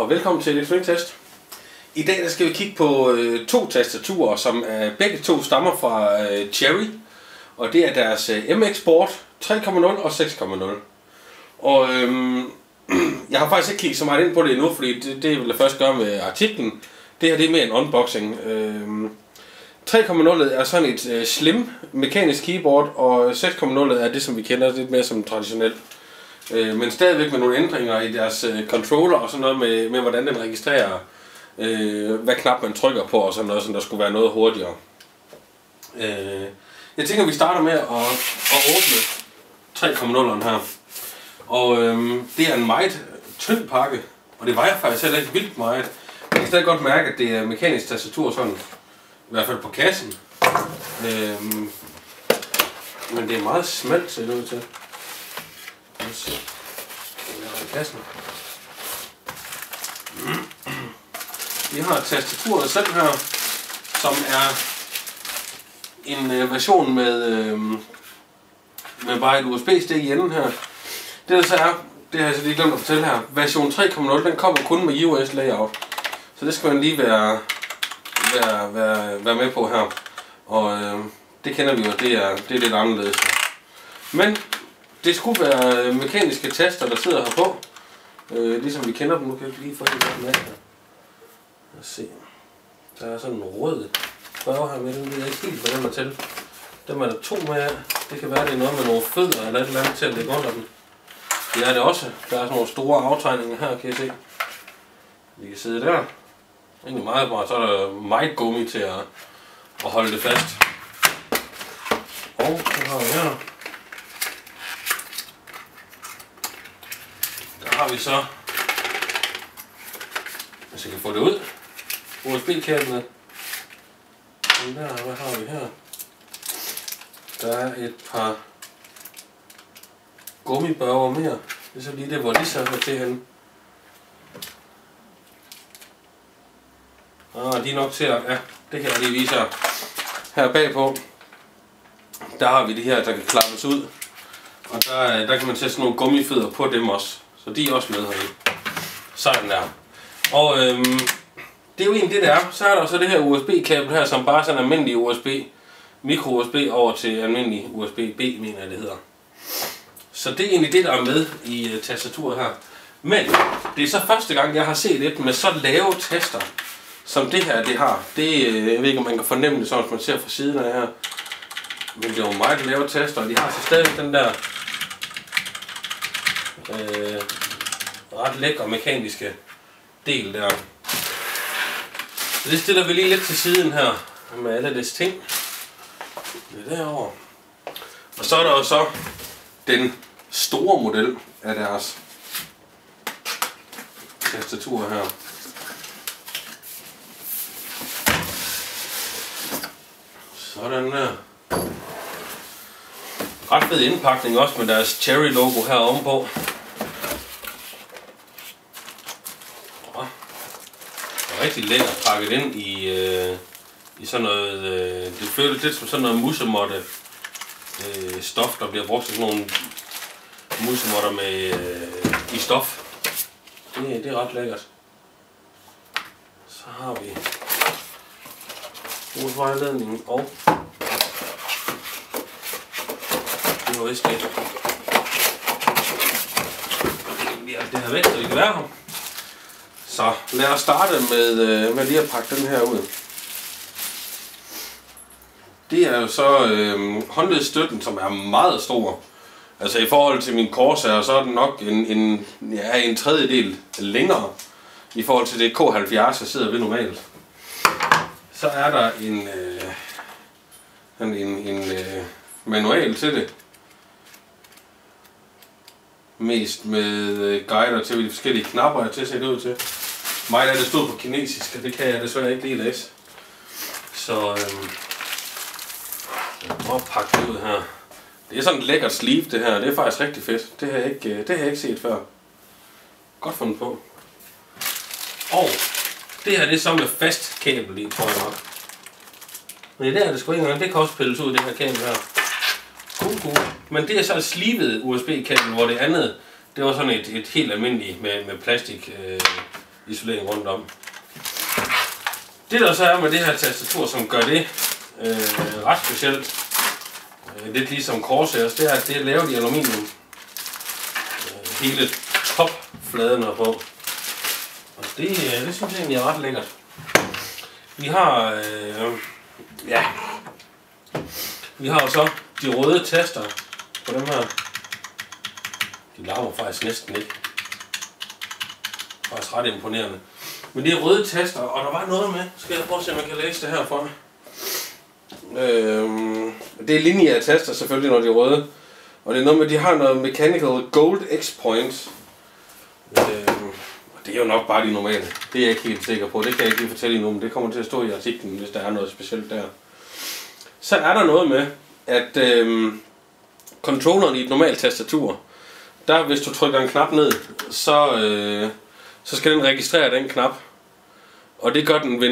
og velkommen til elektroniktest. I dag der skal vi kigge på to tastaturer, som begge to stammer fra Cherry. Og det er deres MX Board 3.0 og 6.0. Og jeg har faktisk ikke kigget så meget ind på det endnu, fordi det vil jeg først gøre med artiklen. Det her det er mere en unboxing. 3.0 er sådan et slim mekanisk keyboard, og 6.0 er det, som vi kender lidt mere som traditionelt. Men stadigvæk med nogle ændringer i deres controller og sådan noget med hvordan den registrerer, hvad knap man trykker på og sådan noget, så der skulle være noget hurtigere. Jeg tænker, vi starter med at åbne 3.0'eren her. Og det er en meget tynd pakke, og det vejer faktisk heller ikke vildt meget. Jeg kan stadig godt mærke, at det er mekanisk tastatur sådan, i hvert fald på kassen. Men det er meget smalt, ser det ud til. Kassen. Vi har tastaturet selv her, som er en version med bare et USB-stik i enden her. Det der så er, det har jeg så lige glemt at fortælle her, version 3.0 den kommer kun med US layout. Så det skal man lige være med på her. Og det kender vi jo, det er lidt anderledes. Men det skulle være mekaniske taster, der sidder her på. Ligesom vi kender dem. Nu kan jeg lige få en med her. Lad os se. Der er sådan en rød farve her med. Den ved jeg ikke helt, hvad den er til. Dem er der to med af. Det kan være, det er noget med nogle fødder eller et eller andet til at lægge under den. Det er det også. Der er sådan nogle store aftegninger her, kan I se. Vi kan sidde der. Egentlig meget bra. Så er der meget gummi til at holde det fast. Og så har vi her. Der har vi så, hvis jeg kan få det ud, USB-kablet. Der, hvad har vi her? Der er et par gummibørger mere. Det er så lige det, hvor de så er til henne. De er nok til at, ja, det kan jeg lige vise her bagpå. Der har vi de her, der kan klappes ud. Og der kan man sætte sådan nogle gummifødder på dem også. Så de er også med herinde. Sådan der. Og det er jo egentlig det der er. Så er der så det her USB-kabel her, som bare er sådan en almindelig USB, micro-USB over til almindelig USB-B, mener jeg det hedder. Så det er egentlig det, der er med i tastaturet her. Men det er så første gang, jeg har set et med så lave taster, som det her det har. Det, jeg ved ikke, om man kan fornemme det sådan, hvis man ser fra siden af her. Men det er jo meget lave taster, og de har så stadig den der ret lækre mekaniske del der. Så det stiller vi lige lidt til siden her med alle dets ting. Det er derovre. Og så er der jo så den store model af deres tastatur her. Sådan der. Ret fed indpakning også med deres Cherry logo her ovenpå. Rigtig lækkert pakket ind i sådan noget, det føles lidt som sådan noget musemotte stof, der bliver brugt til sådan nogle musemotter med i stof. Det er ret lækkert. Så har vi brugsvejledningen og det var vist det. Vi har det her væk, så det kan være her. Så lad os starte med lige at pakke den her ud. Det er jo så håndledsstøtten, som er meget stor. Altså i forhold til min Corsair, så er den nok en tredjedel længere i forhold til det K70, jeg sidder ved normalt. Så er der en manual til det. Mest med guider til de forskellige knapper, jeg til at se det ud til. Mig der det stod på kinesisk, og det kan jeg desværre ikke lige læse. Så jeg prøver at pakke det ud her. Det er sådan et lækkert sleeve det her, det er faktisk rigtig fedt. Det har jeg ikke set før. Godt fundet på. Og det her det er så med fast kabel i, tror jeg nok. Men det der er det sgu ikke engang, det kan også pilles ud det her kabel her. Cool. Men det er så et slivet USB-kabel, hvor det andet, det var sådan et helt almindeligt med plastik isolering rundt om. Det der så er med det her tastatur, som gør det ret specielt, lidt ligesom Corsairs, det er, at det er lavet i aluminium. Hele topfladen er på. Og det synes jeg egentlig er ret lækkert. Vi har, vi har jo så de røde taster på dem her. De larmer faktisk næsten ikke. Faktisk ret imponerende. Men det er røde taster, og der var noget med. Skal jeg prøve at se, om jeg kan læse det her for mig. Det er lineære taster selvfølgelig, når de er røde. Og det er noget med, de har noget Mechanical Gold X-Point. Det er jo nok bare de normale. Det er jeg ikke helt sikker på. Det kan jeg ikke lige fortælle endnu, men det kommer til at stå i artiklen, hvis der er noget specielt der. Så er der noget med, at controlleren i et normalt tastatur, der hvis du trykker en knap ned, så skal den registrere den knap. Og det gør den ved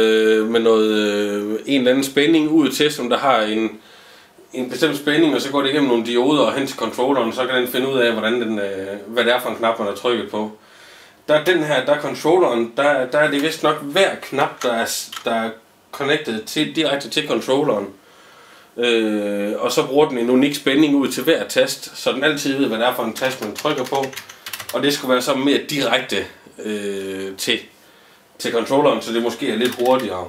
en eller anden spænding ud til, som der har en bestemt spænding, og så går det igennem nogle dioder og hen til controlleren, så kan den finde ud af, hvad det er for en knap, man har trykket på. Der er controlleren, der er det vist nok hver knap, der er connected direkte til controlleren. Og så bruger den en unik spænding ud til hver tast, så den altid ved, hvad det er for en tast, man trykker på. Og det skulle være så mere direkte til controlleren, så det måske er lidt hurtigere.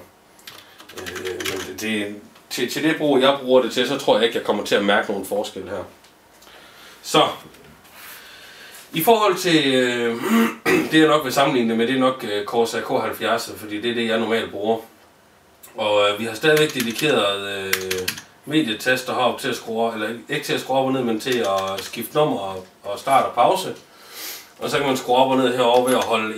Men til det brug, jeg bruger det til, så tror jeg ikke, jeg kommer til at mærke nogen forskel her. Så, i forhold til, det jeg nok vil sammenligne det med, det er nok Corsair K70, fordi det er det, jeg normalt bruger. Og vi har stadigvæk dedikeret medietaster heroppe til at skrue, eller ikke til at skrue op og ned, men til at skifte nummer og start og pause. Og så kan man skrue op og ned herovre ved at holde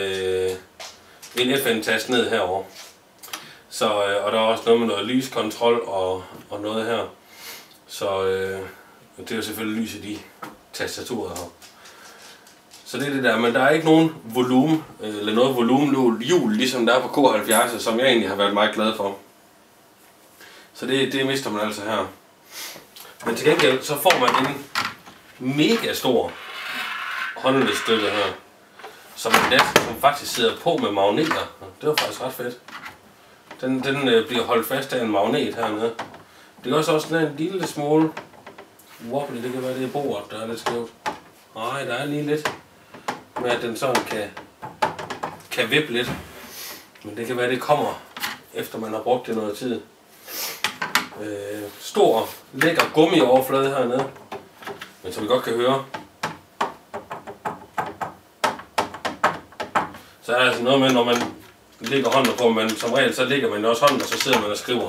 en FN-tast ned herovre. Så, og der er også noget med noget lyskontrol og noget her. Så det er jo selvfølgelig lys i de tastaturer her. Så det er det der, men der er ikke nogen volumen, eller noget volumenhjul, ligesom der er på K70, som jeg egentlig har været meget glad for. Så det mister man altså her. Men til gengæld, så får man en mega stor håndledsstøtte her, som faktisk sidder på med magneter. Det var faktisk ret fedt. Den bliver holdt fast af en magnet hernede. Det er også en lille smule wobbly, det kan være det bordet, der er lidt skævt. Nej, der er lige lidt med, at den sådan kan vippe lidt. Men det kan være, det kommer, efter man har brugt det noget tid. Stor, lækker gummioverflade hernede. Men som vi godt kan høre, så er der altså noget med, når man lægger hånden på, men som regel så lægger man også hånden, og så sidder man og skriver.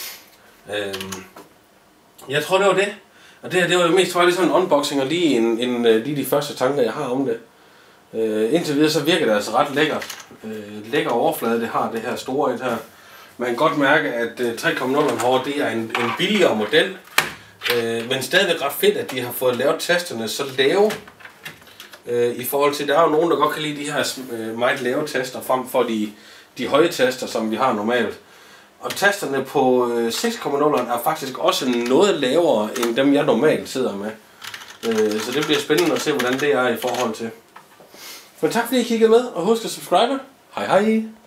Jeg tror, det var det. Og det var jo mest lige sådan en unboxing, og lige de første tanker, jeg har om det. Indtil videre, så virker det altså ret lækkert. Lækker overflade, det har det her store et her. Man kan godt mærke, at 3.0'eren herovre, det er en billigere model. Men stadigvæk ret fedt, at de har fået lavet tasterne så lave. I forhold til, der er jo nogen, der godt kan lide de her meget lave taster, frem for de høje taster, som vi har normalt. Og tasterne på 6.0'eren er faktisk også noget lavere, end dem jeg normalt sidder med. Så det bliver spændende at se, hvordan det er i forhold til. Men tak fordi I kiggede med, og husk at subscribe. Hej hej!